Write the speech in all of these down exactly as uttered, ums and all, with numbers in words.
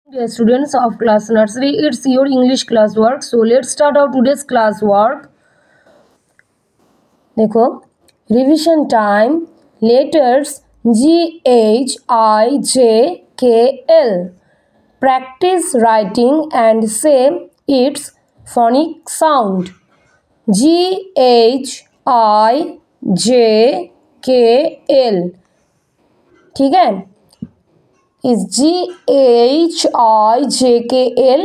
Dear students of class nursery, it's your English class work. So let's start our today's class work. देखो, revision time, letters G H I J K L. Practice writing and say its phonic sound. G H I J K L. ठीक है, इस जी H I J K L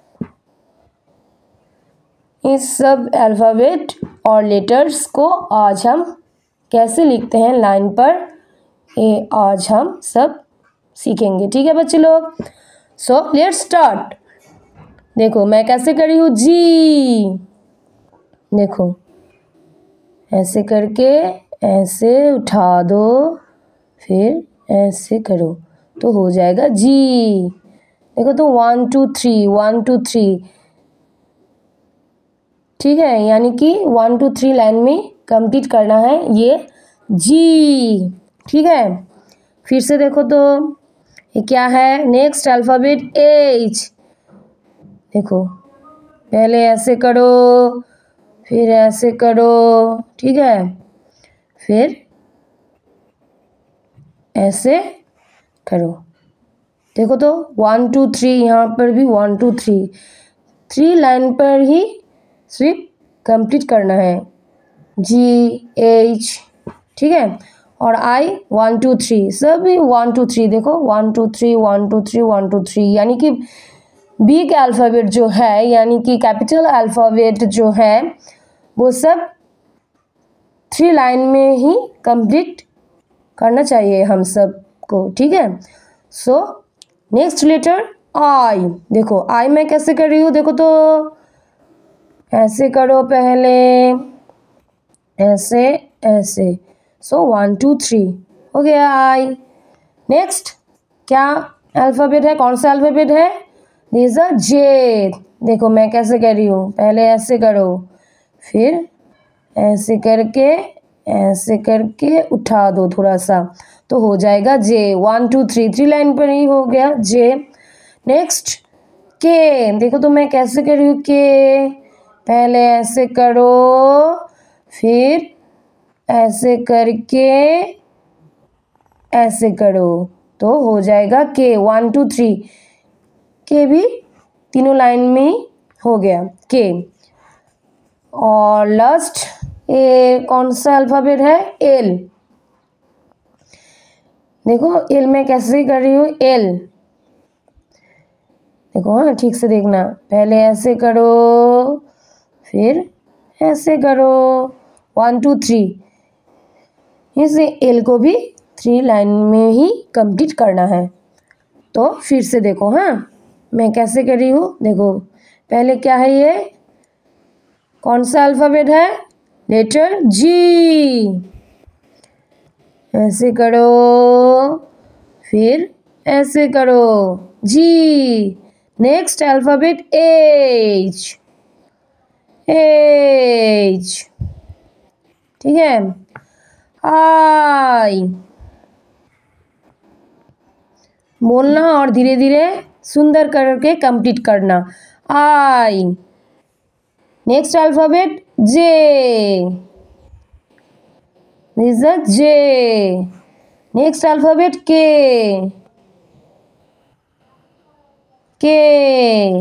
इस सब alphabet और letters को आज हम कैसे लिखते हैं लाइन पर, ये आज हम सब सीखेंगे। ठीक है बच्चे लोग, सो लेट्स स्टार्ट। देखो मैं कैसे करी हूँ, जी देखो ऐसे करके ऐसे उठा दो, फिर ऐसे करो तो हो जाएगा जी। देखो तो one two three one two three, ठीक है, यानी कि वन टू थ्री लाइन में कंप्लीट करना है ये जी। ठीक है, फिर से देखो तो ये क्या है, नेक्स्ट अल्फ़ाबेट एच। देखो पहले ऐसे करो, फिर ऐसे करो, ठीक है, फिर ऐसे करो। देखो तो वन टू थ्री, यहाँ पर भी one two three, three line पर ही सिर्फ कंप्लीट करना है जी एच। ठीक है, और आई वन टू थ्री, सभी वन टू थ्री। देखो one two three one two three one two three, यानी कि बिग अल्फ़ाबेट जो है, यानी कि कैपिटल अल्फ़ाबेट जो है, वो सब थ्री लाइन में ही कंप्लीट करना चाहिए हम सब को। ठीक है, सो नेक्स्ट लेटर आई। देखो आई मैं कैसे कर रही हूँ, देखो तो ऐसे करो, पहले ऐसे ऐसे, सो वन टू थ्री हो गया आई। नेक्स्ट क्या अल्फ़ाबेट है, कौन सा अल्फ़ाबेट है, दिस अ जे। देखो मैं कैसे कर रही हूँ, पहले ऐसे करो, फिर ऐसे करके ऐसे करके उठा दो थोड़ा सा तो हो जाएगा J. One two three, three line पर ही हो गया जे। नेक्स्ट के। देखो तो मैं कैसे कर रही हूँ, के पहले ऐसे करो, फिर ऐसे करके ऐसे करो तो हो जाएगा के। वन टू थ्री, के भी तीनों लाइन में हो गया के। और लास्ट ए कौन सा अल्फ़ाबेट है, एल। देखो एल मैं कैसे कर रही हूँ, एल देखो, हाँ ठीक से देखना, पहले ऐसे करो, फिर ऐसे करो, वन टू थ्री, इसे एल को भी थ्री लाइन में ही कंप्लीट करना है। तो फिर से देखो, हाँ मैं कैसे कर रही हूँ, देखो पहले क्या है, ये कौन सा अल्फ़ाबेट है, लेटर जी। ऐसे करो, फिर ऐसे करो जी। नेक्स्ट अल्फ़ाबेट एच, एच, ठीक है, आई। बोलना और धीरे धीरे सुंदर करके कंप्लीट करना, I. Next alphabet J, this is J. Next alphabet K, K,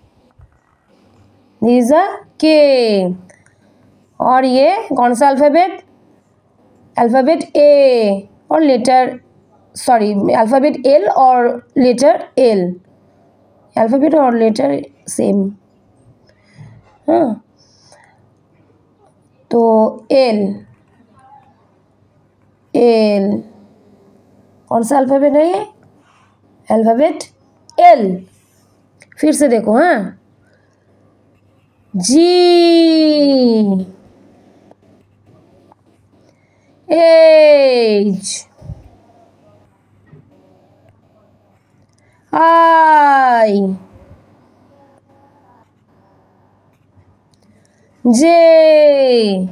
this is के। और ये कौन सा अल्फ़ाबेट, अल्फ़ाबेट ए और लेटर, सॉरी अल्फ़ाबेट एल और लेटर एल, अल्फ़ाबेट और लेटर सेम, हाँ तो एल, एल कौन सा अल्फ़ाबेट है, ये अल्फ़ाबेट एल। फिर से देखो, हाँ जी, H, I, J,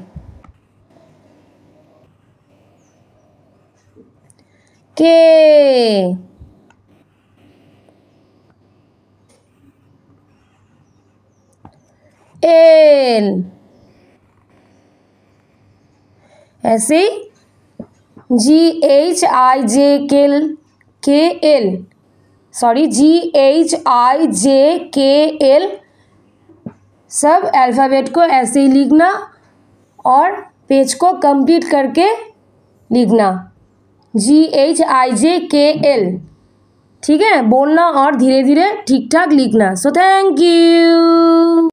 K, L. ऐसे जी H I J K K L sorry G H I J K L सब अल्फ़ाबेट को ऐसे ही लिखना और पेज को कंप्लीट करके लिखना, जी H I J K L. ठीक है, बोलना और धीरे धीरे ठीक ठाक लिखना। So thank you.